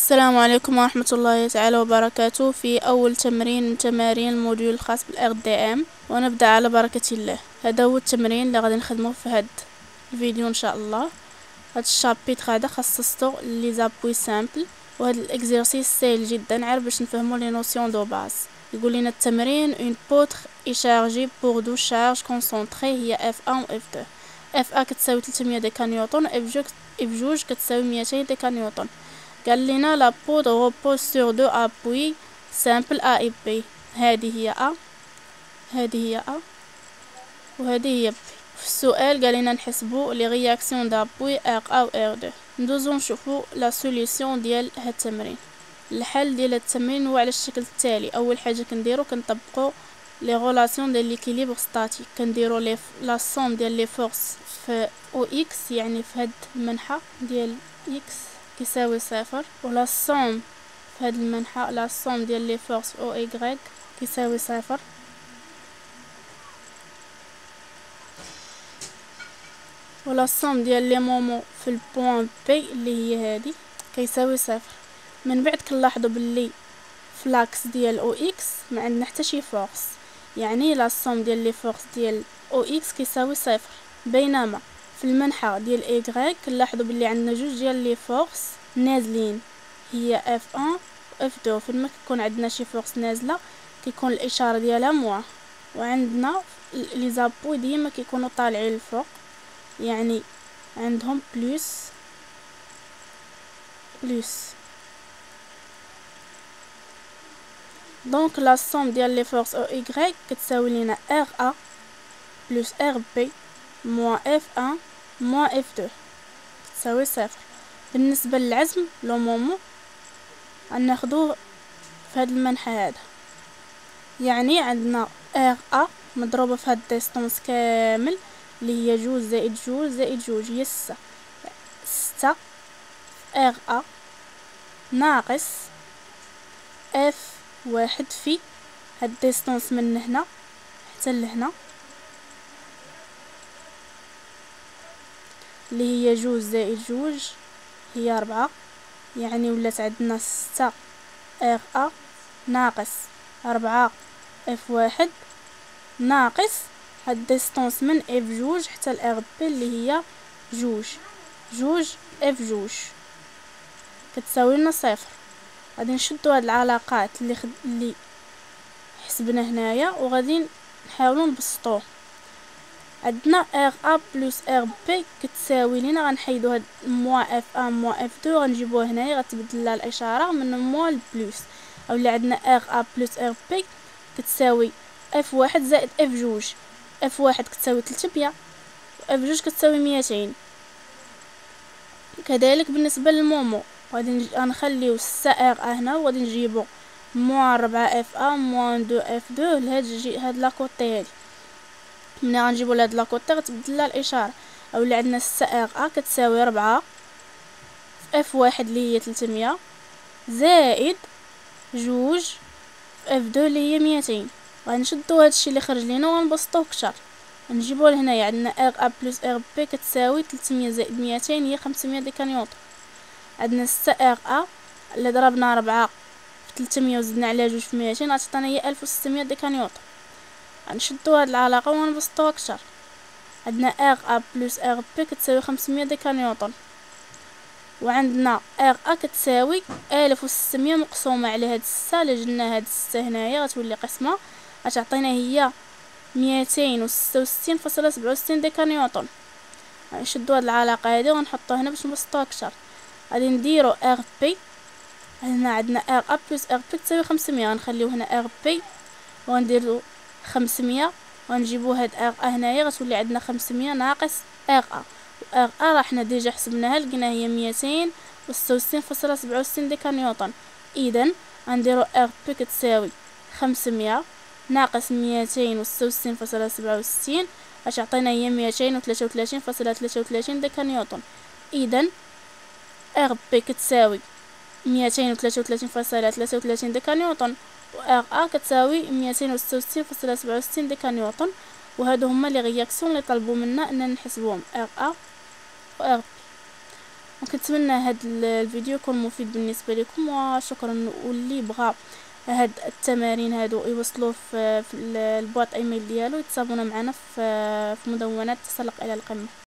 السلام عليكم ورحمة الله تعالى وبركاته. في أول تمرين من تمارين الموديول الخاص بالRDM، ونبدأ على بركة الله. هذا هو التمرين اللي غادي نخدمه في هذا الفيديو ان شاء الله. هذا الشابيتر هذا خصصته لي زابوي سامبل، وهذا الاكزرسيس سهل جدا عارف باش نفهموا لي نوسيون دو باز. يقول لنا التمرين اون بوتر اي شارجي بور دو شارج كونسونطري هي F1 و F2. F1 كتساوي 300 ديكا نيوتن، F2 كتساوي 200 ديكا نيوتن. قال لنا لا بودر روبوز سور دو ابوي سامبل A et B. هذه هي A، هذه هي A، وهذه هي B. في السؤال قال لنا نحسبوا لي رياكسيون دابوي R1 و R2. ندوزو نشوفوا لا سوليوشن ديال هاد التمرين. الحل ديال التمرين هو على الشكل التالي. اول حاجه كنديرو كنطبقوا لي ريلاسيون ديال ليكيليبر ستاتيك. كنديرو لا سوم ديال لي فورس في او اكس، يعني في هاد المنحى ديال اكس كيساوي صفر، ولا الصوم في هاد المنحى لا الصوم ديال لي فورس او ايغريك كيساوي صفر، ولا الصوم ديال لي مومون في البوان بي اللي هي هادي كيساوي صفر. من بعد كنلاحظوا باللي فلاكس ديال او اكس ما عندنا حتى شي فورس، يعني لا الصوم ديال لي فورس ديال او اكس كيساوي صفر. بينما في المنحى ديال ايغريك كنلاحظوا باللي عندنا جوج ديال لي فورس نازلين، هي F1 و F2. فلما كيكون عندنا شي فورس نازله كيكون الاشاره ديالها موان، وعندنا لي زابوي ديما كيكونوا طالعين الفوق، يعني عندهم بلس بلس. دونك لا سوم ديال لي فورس او ايغريك كتساوي لينا R1 بلس RB موان F1 موان F2 كتساوي صفر. بالنسبه للعزم لو مومون غناخدوه في هذا المنحى هذا، يعني عندنا R1 مضروبه في هاد الديستونس كامل اللي هي جوج زائد جوج زائد جوج هي 6 R1 ناقص F1 في هاد الديستونس من هنا حتى لهنا اللي هي جوج زائد جوج هي 4، يعني ولات عندنا 6 R1 ناقص 4 F1 ناقص هاد الديستونس من F2 حتى الRB اللي هي جوج F2 كتساوي لنا صفر. غادي نشدو هاد العلاقات اللي حسبنا هنايا وغادي نحاولوا نبسطوه. عندنا R1 بلس RB كتساوي لنا غنحيدو هاد موان F1 موان F2 غنجيبوه هنايا غتبدل لها الاشاره من موان لبلس، او اللي عندنا R1 بلس RB كتساوي F1 زائد F2. F1 كتساوي 300 و F2 كتساوي 200. كذلك بالنسبه للمومو غادي غنخليو 6 R هنا وغادي نجيبو موان 4 F1 موان 2 F2 لهاد لاكوتي هادي. ملي غنجيبو لهاد لاكوتي غتبدل لها الاشاره، او اللي عندنا 6 R كتساوي 4 F1 اللي هي 300 زائد جوج F2 اللي هي 200. غنشدو هادشي اللي خرج لينا وغنبسطوه كتر. نجيبوه لهنايا عندنا R1 بلس RB كتساوي 300 زائد 200 هي 500 ديكا نيوتن. عندنا 6 R1 اللي ضربنا 4 في 300 وزدنا عليها جوج في 200 غتعطينا هي 1600 ديكا نيوتن. غنشدو هاد العلاقه ونبسطوها كتر. عندنا R1 بلس RB كتساوي 500 ديكا نيوتن، وعندنا R1 كتساوي 1600 مقسومه على هاد 6. الا جبنا هاد 6 هنايا غتولي قسمه غتعطينا هي 266.67 ديكا نيوتن. غنشدو هاد العلاقه هادي ونحطوها هنا باش نبسطوها كتر. غادي نديرو RB هنا عندنا R1 بلس RB تساوي 500، غنخليو هنا RB وغنديرو 500 وغنجيبو هاد R1 هنايا غتولي عندنا 500 ناقص R1. R1 راه حنا ديجا حسبناها لقينا هي 266.67 ديكا نيوتن. اذا غنديرو RB كتساوي 500 ناقص 266.67 باش يعطينا هي 233.33 ديكا نيوتن. اذا RB كتساوي 233.33 ديكا نيوتن، و R1 كتساوي 266.67 ديكا نيوتن. وهادو هما لي رياكسيون اللي طلبوا منا اننا نحسبوهم R1 و RB. وكنتمنى هاد الفيديو يكون مفيد بالنسبه لكم، وشكرا. واللي بغى هاد التمارين هادو يوصلوه في البواط ايميل ديالو، يتصابونا معنا في مدونات تسلق الى القمه.